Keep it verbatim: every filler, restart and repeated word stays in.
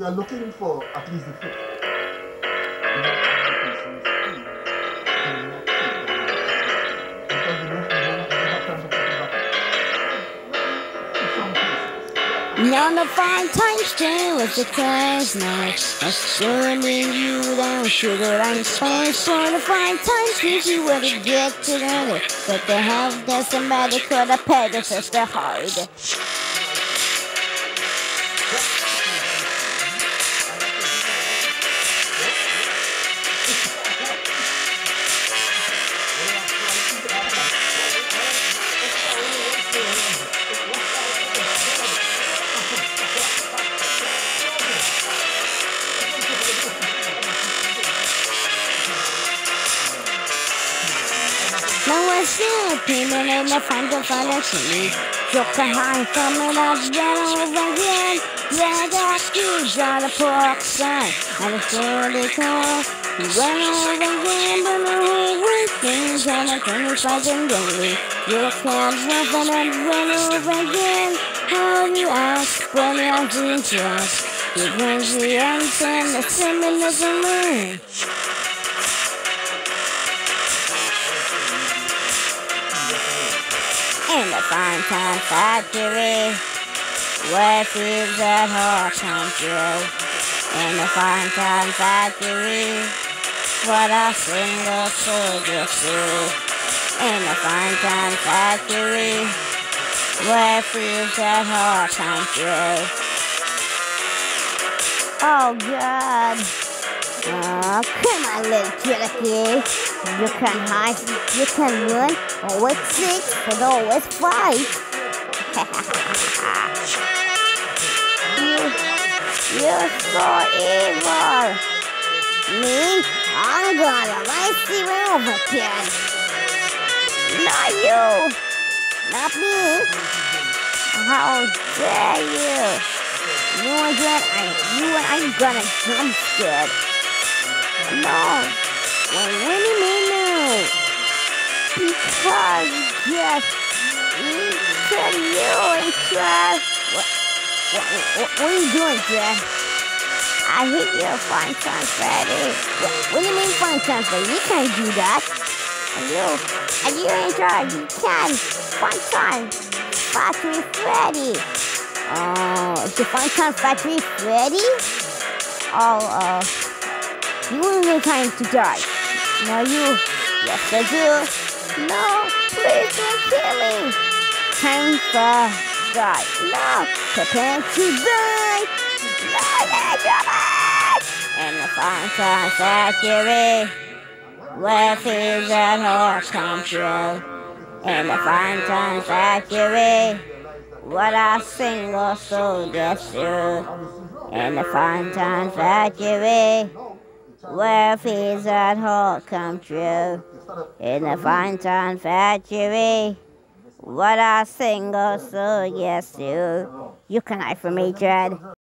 You are looking for at least the fifth. Now the fine times too with the craze night. I still need you down, sugar and spice. For the fine times, easy way to get together. But the help that somebody could have paid us as the hard. Now we're still peeling in the front of the tree. Took a high coming up, then over again. Yeah, got huge on the pork side. And it's really cold. He went over again, but the whole weekend's on the twenty-five and daily. You can't run and run over again. How you ask when you're doing trust? You bring the ends and the swimming of the moon. In the fine time factory, where fields that horse come through. In the fine time factory, what a single soldier through. In the fine time factory, where fields that horse come through. Oh God. Oh, come on, little ducky. You can hide, you can run, always six, but always fight. you, you're so evil. Me? I'm gonna race you over again. Not you. Not me. How dare you? You and I, you and I'm gonna jump scared. No. Wait, what do you mean no? Because yes, eaten you and Jeff. What, what, what, what are you doing, Jeff? I hate you, fine time, Freddy. What, what do you mean, fine time, Freddy? You can't do that. And you, and you in charge. You can. Fine time, Factory Freddy. Oh, is the fine time Factory Freddy? Oh, uh, you want no time to die. No, you. Yes, I do. No, please don't kill me. Time for die. No, prepare to die. No, yeah, come on. In the fine time factory, where fields and horse come through. In the fine time factory, what a single soldier through. In the fine time factory, where fields and horse come true. In the fine time factory, what a single soldier do. You can hide from me, Jed.